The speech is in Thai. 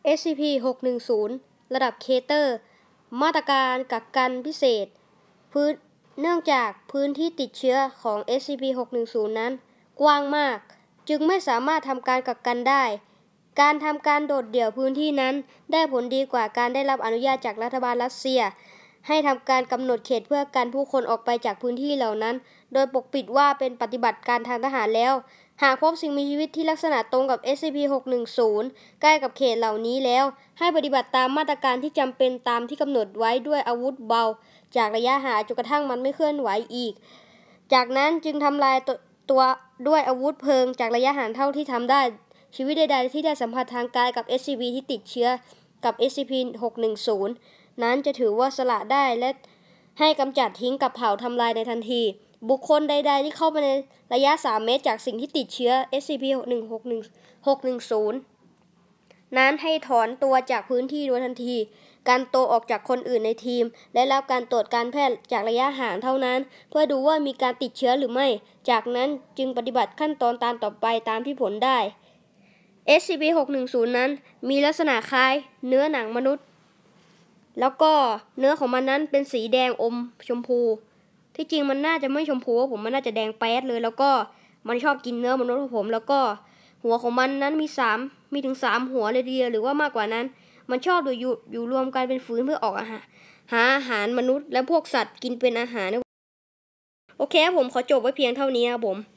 SCP-610 ระดับเคเตอร์มาตรการกักกันพิเศษเนื่องจากพื้นที่ติดเชื้อของ SCP-610 นั้นกว้างมากจึงไม่สามารถทำการกักกันได้การทำการโดดเดี่ยวพื้นที่นั้นได้ผลดีกว่าการได้รับอนุญาตจากรัฐบาลรัสเซียให้ทำการกำหนดเขตเพื่อกันผู้คนออกไปจากพื้นที่เหล่านั้นโดยปกปิดว่าเป็นปฏิบัติการทางทหารแล้วหากพบสิ่งมีชีวิตที่ลักษณะตรงกับ SCP-610 ใกล้กับเขตเหล่านี้แล้วให้ปฏิบัติตามมาตรการที่จำเป็นตามที่กำหนดไว้ด้วยอาวุธเบาจากระยะห่างจนกระทั่งมันไม่เคลื่อนไหวอีกจากนั้นจึงทำลายตัวด้วยอาวุธเพลิงจากระยะห่างเท่าที่ทำได้ชีวิตใดๆที่ได้สัมผัสทางกายกับ SCP ที่ติดเชื้อกับ SCP-610 นั้นจะถือว่าสละได้และให้กำจัดทิ้งกับเผาทำลายในทันทีบุคคลใดๆที่เข้าไปในระยะ3 เมตรจากสิ่งที่ติดเชื้อ SCP-610 นั้นให้ถอนตัวจากพื้นที่โดยทันทีการโตออกจากคนอื่นในทีมและรับการตรวจการแพทย์จากระยะห่างเท่านั้นเพื่อดูว่ามีการติดเชื้อหรือไม่จากนั้นจึงปฏิบัติขั้นตอนตามต่อไปตามที่ผลได้ SCP-610 นั้นมีลักษณะคล้ายเนื้อหนังมนุษย์แล้วก็เนื้อของมันนั้นเป็นสีแดงอมชมพูที่จริงมันน่าจะไม่ชมพูมันน่าจะแดงแป๊ดเลยแล้วก็มันชอบกินเนื้อมนุษย์ของผมแล้วก็หัวของมันนั้นมีถึง3 หัวเลยทีเดียวหรือว่ามากกว่านั้นมันชอบอยู่รวมกันเป็นฝูงเพื่อออกหาอาหารมนุษย์และพวกสัตว์กินเป็นอาหารโอเคผมขอจบไว้เพียงเท่านี้ครับผม